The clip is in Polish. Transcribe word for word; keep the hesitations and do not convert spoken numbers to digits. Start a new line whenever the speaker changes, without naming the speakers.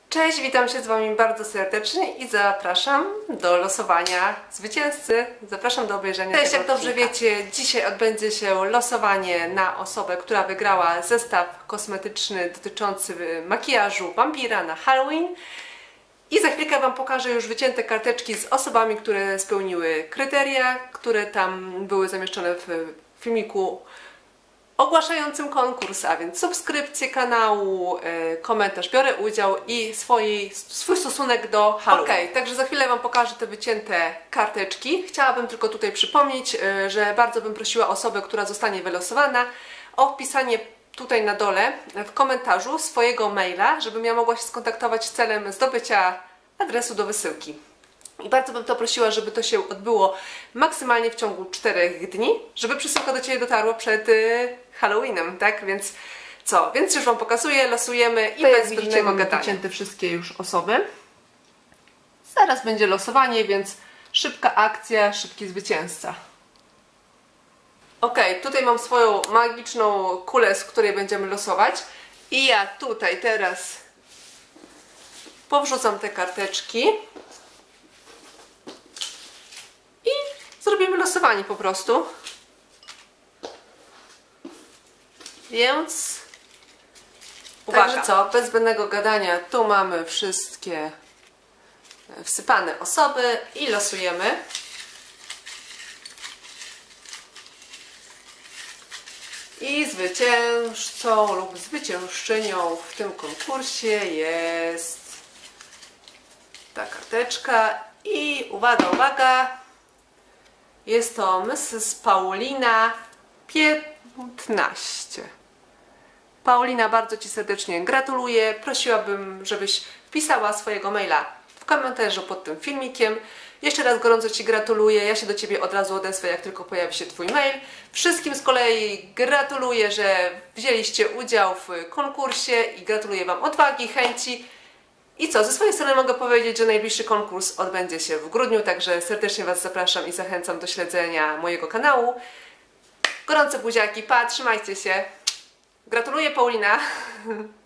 Cześć, witam się z Wami bardzo serdecznie i zapraszam do losowania zwycięzcy. Zapraszam do obejrzenia Cześć, tego jak dobrze wiecie, dzisiaj odbędzie się losowanie na osobę, która wygrała zestaw kosmetyczny dotyczący makijażu wampira na Halloween. I za chwilkę Wam pokażę już wycięte karteczki z osobami, które spełniły kryteria, które tam były zamieszczone w filmiku ogłaszającym konkurs, a więc subskrypcję kanału, yy, komentarz, biorę udział i swój, swój stosunek do Halloween. Ok, także za chwilę Wam pokażę te wycięte karteczki. Chciałabym tylko tutaj przypomnieć, yy, że bardzo bym prosiła osobę, która zostanie wylosowana, o wpisanie tutaj na dole w komentarzu swojego maila, żebym ja mogła się skontaktować celem zdobycia adresu do wysyłki. I bardzo bym to prosiła, żeby to się odbyło maksymalnie w ciągu czterech dni, żeby przesyłka do Ciebie dotarła przed y, Halloweenem, tak? Więc co? Więc już Wam pokazuję, losujemy i bez zbędnego gadania. Wycięte wszystkie już osoby. Zaraz będzie losowanie, więc szybka akcja, szybki zwycięzca. Ok, tutaj mam swoją magiczną kulę, z której będziemy losować. I ja tutaj teraz powrzucam te karteczki. I zrobimy losowanie po prostu. Więc uwaga. Także co, bez zbędnego gadania, tu mamy wszystkie wsypane osoby i losujemy. I zwycięzcą lub zwyciężczynią w tym konkursie jest ta karteczka. I uwaga, uwaga! Jest to missus Paulina piętnaście. Paulina, bardzo Ci serdecznie gratuluję. Prosiłabym, żebyś wpisała swojego maila w komentarzu pod tym filmikiem. Jeszcze raz gorąco Ci gratuluję. Ja się do Ciebie od razu odezwę, jak tylko pojawi się Twój mail. Wszystkim z kolei gratuluję, że wzięliście udział w konkursie i gratuluję Wam odwagi, chęci. I co, ze swojej strony mogę powiedzieć, że najbliższy konkurs odbędzie się w grudniu, także serdecznie Was zapraszam i zachęcam do śledzenia mojego kanału. Gorące buziaki, pa, trzymajcie się. Gratuluję, Paulina.